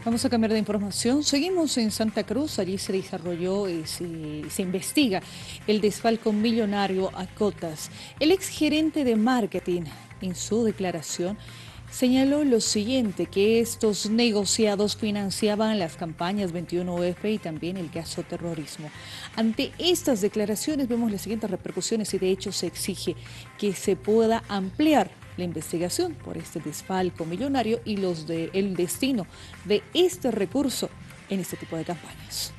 Vamos a cambiar de información. Seguimos en Santa Cruz. Allí se desarrolló y se investiga el desfalco millonario a Cotas. El exgerente de marketing, en su declaración, señaló lo siguiente, que estos negociados financiaban las campañas 21F y también el caso terrorismo. Ante estas declaraciones vemos las siguientes repercusiones y de hecho se exige que se pueda ampliar la investigación por este desfalco millonario y el destino de este recurso en este tipo de campañas.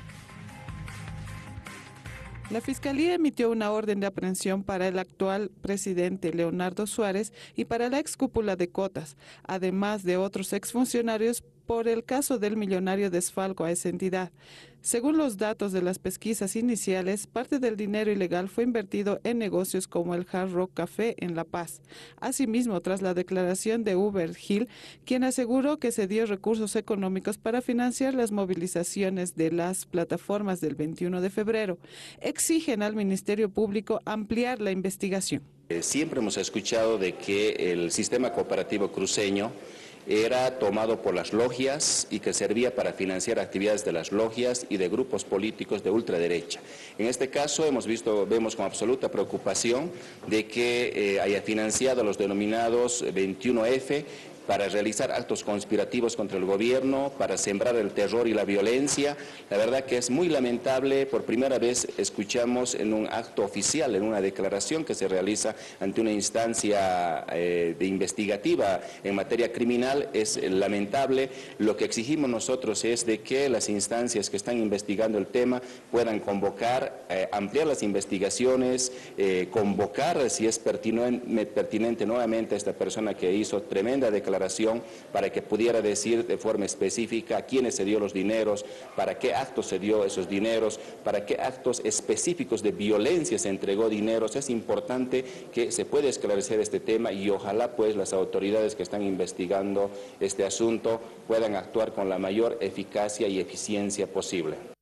La Fiscalía emitió una orden de aprehensión para el actual presidente Leonardo Suárez y para la excúpula de Cotas, además de otros exfuncionarios por el caso del millonario desfalco a esa entidad. Según los datos de las pesquisas iniciales, parte del dinero ilegal fue invertido en negocios como el Hard Rock Café en La Paz. Asimismo, tras la declaración de Uber Hill, quien aseguró que se dio recursos económicos para financiar las movilizaciones de las plataformas del 21 de febrero, exigen al Ministerio Público ampliar la investigación. Siempre hemos escuchado de que el sistema cooperativo cruceño era tomado por las logias y que servía para financiar actividades de las logias y de grupos políticos de ultraderecha. En este caso vemos con absoluta preocupación de que haya financiado a los denominados 21F para realizar actos conspirativos contra el gobierno, para sembrar el terror y la violencia. La verdad que es muy lamentable, por primera vez escuchamos en un acto oficial, en una declaración que se realiza ante una instancia investigativa en materia criminal, es lamentable. Lo que exigimos nosotros es de que las instancias que están investigando el tema puedan convocar, ampliar las investigaciones, convocar si es pertinente nuevamente a esta persona que hizo tremenda declaración para que pudiera decir de forma específica a quiénes se dio los dineros, para qué actos se dio esos dineros, para qué actos específicos de violencia se entregó dineros. Es importante que se pueda esclarecer este tema y ojalá pues las autoridades que están investigando este asunto puedan actuar con la mayor eficacia y eficiencia posible.